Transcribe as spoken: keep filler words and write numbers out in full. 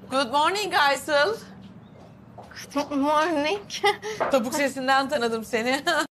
Good morning Aysel. Good morning. Topuk sesinden tanıdım seni.